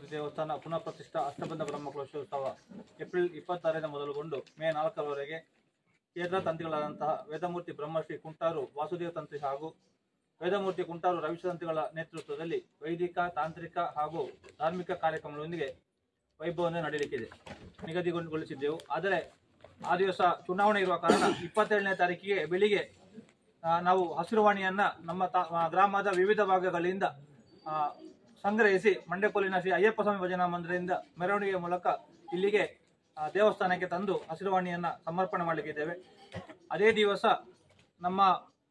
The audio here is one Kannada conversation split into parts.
ಗಣಪತಿ ದೇವಸ್ಥಾನ ಪುನಃ ಪ್ರತಿಷ್ಠಾ ಅಷ್ಟಬಂಧ ಬ್ರಹ್ಮಕಲಶೋತ್ಸವ ಏಪ್ರಿಲ್ 26ರಿಂದ ಮೊದಲುಗೊಂಡು ಮೇ 4ರವರೆಗೆ ಕೇಂದ್ರ ತಂತ್ರಿಗಳಾದಂತಹ ವೇದಮೂರ್ತಿ ಬ್ರಹ್ಮಶ್ರೀ ಕುಂಟಾರು ವಾಸುದೇವ ತಂತ್ರಿ ಹಾಗೂ ವೇದಮೂರ್ತಿ ಕುಂಟಾರು ರವಿಶಂತಿಗಳ ನೇತೃತ್ವದಲ್ಲಿ ವೈದಿಕ ತಾಂತ್ರಿಕ ಹಾಗೂ ಧಾರ್ಮಿಕ ಕಾರ್ಯಕ್ರಮಗಳೊಂದಿಗೆ ವೈಭವವನ್ನು ನಡೆಯಲಿಕ್ಕಿದೆ ನಿಗದಿಗೊಳಿಸಿದ್ದೆವು. ಆದರೆ ಆ ದಿವಸ ಚುನಾವಣೆ ಇರುವ ಕಾರಣ 27ನೇ ತಾರೀಕಿಗೆ ಬೆಳಿಗ್ಗೆ ನಾವು ಹಸಿರುವಾಣಿಯನ್ನ ನಮ್ಮ ಗ್ರಾಮದ ವಿವಿಧ ಭಾಗಗಳಿಂದ ಸಂಗ್ರಹಿಸಿ ಮಂಡ್ಯಕೊಲ್ಲಿನ ಶ್ರೀ ಅಯ್ಯಪ್ಪ ಸ್ವಾಮಿ ಭಜನಾ ಮಂದಿರದಿಂದ ಮೆರವಣಿಗೆ ಮೂಲಕ ಇಲ್ಲಿಗೆ ದೇವಸ್ಥಾನಕ್ಕೆ ತಂದು ಹಸಿರುವಾಣಿಯನ್ನ ಸಮರ್ಪಣೆ ಮಾಡಲಿಕ್ಕಿದ್ದೇವೆ. ಅದೇ ದಿವಸ ನಮ್ಮ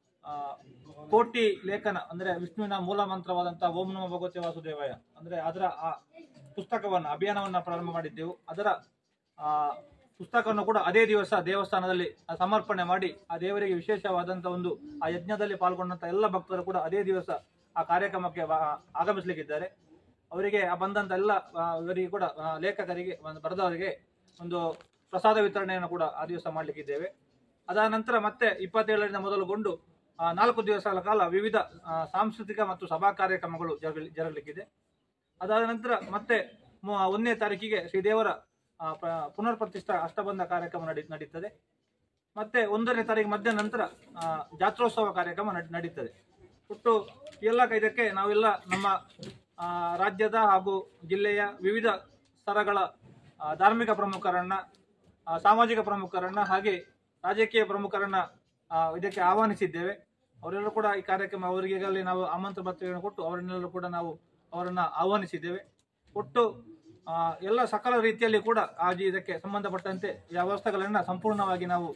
ಕೋಟಿ ಲೇಖನ ಅಂದರೆ ವಿಷ್ಣುವಿನ ಮೂಲ ಮಂತ್ರವಾದಂತಹ ಓಂ ನಮೋ ಭಗವತೆ ವಾಸುದೇವಾಯ ಅಂದರೆ ಅದರ ಆ ಪುಸ್ತಕವನ್ನು ಅಭಿಯಾನವನ್ನು ಪ್ರಾರಂಭ ಮಾಡಿದ್ದೆವು. ಅದರ ಪುಸ್ತಕವನ್ನು ಕೂಡ ಅದೇ ದಿವಸ ದೇವಸ್ಥಾನದಲ್ಲಿ ಸಮರ್ಪಣೆ ಮಾಡಿ ಆ ದೇವರಿಗೆ ವಿಶೇಷವಾದಂತಹ ಒಂದು ಆ ಯಜ್ಞದಲ್ಲಿ ಪಾಲ್ಗೊಂಡಂತ ಎಲ್ಲ ಭಕ್ತರು ಕೂಡ ಅದೇ ದಿವಸ ಆ ಕಾರ್ಯಕ್ರಮಕ್ಕೆ ಆಗಮಿಸಲಿಕ್ಕಿದ್ದಾರೆ. ಅವರಿಗೆ ಬಂದಂತ ಎಲ್ಲ ಇವರಿಗೆ ಕೂಡ ಲೇಖಕರಿಗೆ ಬರೆದವರಿಗೆ ಒಂದು ಪ್ರಸಾದ ವಿತರಣೆಯನ್ನು ಕೂಡ ಆ ದಿವಸ ಮಾಡಲಿಕ್ಕಿದ್ದೇವೆ. ಅದಾದ ನಂತರ ಮತ್ತೆ 27ರಿಂದ ಮೊದಲುಗೊಂಡು 4 ದಿವಸಗಳ ಕಾಲ ವಿವಿಧ ಸಾಂಸ್ಕೃತಿಕ ಮತ್ತು ಸಭಾ ಕಾರ್ಯಕ್ರಮಗಳು ಜರಗಲಿಕ್ಕಿದೆ. ಅದಾದ ನಂತರ ಮತ್ತೆ 1ನೇ ತಾರೀಕಿಗೆ ಶ್ರೀದೇವರ ಪುನರ್ ಪ್ರತಿಷ್ಠಾ ಅಷ್ಟಬಂಧ ಕಾರ್ಯಕ್ರಮ ನಡೀತದೆ. ಮತ್ತೆ 1ನೇ ತಾರೀಕು ಮಧ್ಯಾಹ್ನ ನಂತರ ಜಾತ್ರೋತ್ಸವ ಕಾರ್ಯಕ್ರಮ ನಡೀತದೆ. ಒಟ್ಟು ಎಲ್ಲ ಇದಕ್ಕೆ ನಾವೆಲ್ಲ ನಮ್ಮ ರಾಜ್ಯದ ಹಾಗೂ ಜಿಲ್ಲೆಯ ವಿವಿಧ ಸ್ತರಗಳ ಧಾರ್ಮಿಕ ಪ್ರಮುಖರನ್ನ, ಸಾಮಾಜಿಕ ಪ್ರಮುಖರನ್ನ ಹಾಗೆ ರಾಜಕೀಯ ಪ್ರಮುಖರನ್ನ ಇದಕ್ಕೆ ಆಹ್ವಾನಿಸಿದ್ದೇವೆ. ಅವರೆಲ್ಲರೂ ಕೂಡ ಈ ಕಾರ್ಯಕ್ರಮ ಅವರಿಗೆ ನಾವು ಆಮಂತ್ರಣ ಪತ್ರಿಕೆಯನ್ನು ಕೊಟ್ಟು ಅವರನ್ನೆಲ್ಲರೂ ಕೂಡ ನಾವು ಅವರನ್ನು ಆಹ್ವಾನಿಸಿದ್ದೇವೆ. ಒಟ್ಟು ಎಲ್ಲ ಸಕಲ ರೀತಿಯಲ್ಲಿ ಕೂಡ ಇದಕ್ಕೆ ಸಂಬಂಧಪಟ್ಟಂತೆ ವ್ಯವಸ್ಥೆಗಳನ್ನು ಸಂಪೂರ್ಣವಾಗಿ ನಾವು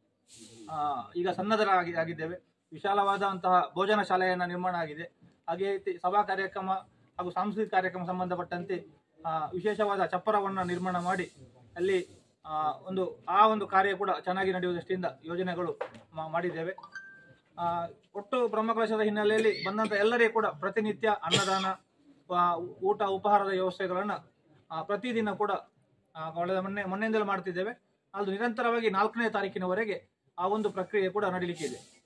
ಈಗ ಸನ್ನದ್ಧರಾಗಿದ್ದೇವೆ. ವಿಶಾಲವಾದಂತಹ ಭೋಜನ ಶಾಲೆಯನ್ನು ನಿರ್ಮಾಣ ಆಗಿದೆ. ಹಾಗೆ ಸಭಾ ಕಾರ್ಯಕ್ರಮ ಹಾಗೂ ಸಾಂಸ್ಕೃತಿಕ ಕಾರ್ಯಕ್ರಮ ಸಂಬಂಧಪಟ್ಟಂತೆ ವಿಶೇಷವಾದ ಚಪ್ಪರವನ್ನು ನಿರ್ಮಾಣ ಮಾಡಿ ಅಲ್ಲಿ ಒಂದು ಕಾರ್ಯ ಕೂಡ ಚೆನ್ನಾಗಿ ನಡೆಯುವ ದೃಷ್ಟಿಯಿಂದ ಯೋಜನೆಗಳು ಮಾಡಿದ್ದೇವೆ. ಒಟ್ಟು ಬ್ರಹ್ಮಕಲಶದ ಹಿನ್ನೆಲೆಯಲ್ಲಿ ಬಂದಂಥ ಎಲ್ಲರಿಗೂ ಕೂಡ ಪ್ರತಿನಿತ್ಯ ಅನ್ನದಾನ, ಊಟ ಉಪಹಾರದ ವ್ಯವಸ್ಥೆಗಳನ್ನು ಪ್ರತಿದಿನ ಕೂಡ ಮೊನ್ನೆಯಿಂದಲೂ ಮಾಡ್ತಿದ್ದೇವೆ. ಅದು ನಿರಂತರವಾಗಿ 4ನೇ ತಾರೀಕಿನವರೆಗೆ ಆ ಒಂದು ಪ್ರಕ್ರಿಯೆ ಕೂಡ ನಡೀಲಿಕ್ಕಿದೆ.